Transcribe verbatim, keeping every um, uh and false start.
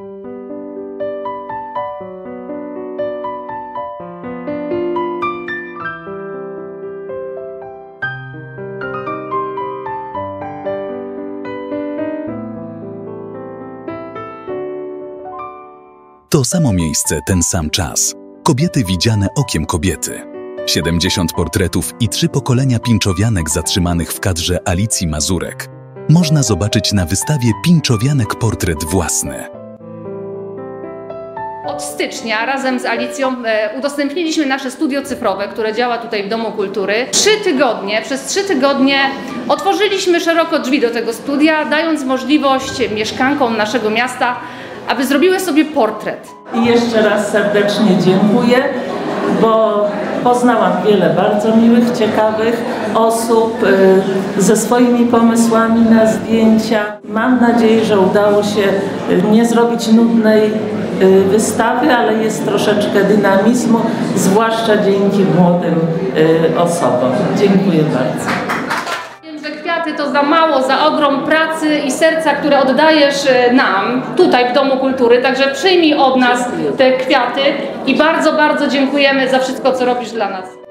To samo miejsce, ten sam czas. Kobiety widziane okiem kobiety. siedemdziesiąt portretów i trzy pokolenia pinczowianek zatrzymanych w kadrze Alicji Mazurek. Można zobaczyć na wystawie Pinczowianek portret własny. Od stycznia razem z Alicją e, udostępniliśmy nasze studio cyfrowe, które działa tutaj w Domu Kultury. Trzy tygodnie, przez trzy tygodnie otworzyliśmy szeroko drzwi do tego studia, dając możliwość mieszkankom naszego miasta, aby zrobiły sobie portret. I jeszcze raz serdecznie dziękuję, bo poznałam wiele bardzo miłych, ciekawych osób y, ze swoimi pomysłami na zdjęcia. Mam nadzieję, że udało się nie zrobić nudnej y, wystawy, ale jest troszeczkę dynamizmu, zwłaszcza dzięki młodym y, osobom. Dziękuję bardzo. Kwiaty to za mało, za ogrom pracy i serca, które oddajesz nam tutaj w Domu Kultury, także przyjmij od nas te kwiaty i bardzo, bardzo dziękujemy za wszystko, co robisz dla nas.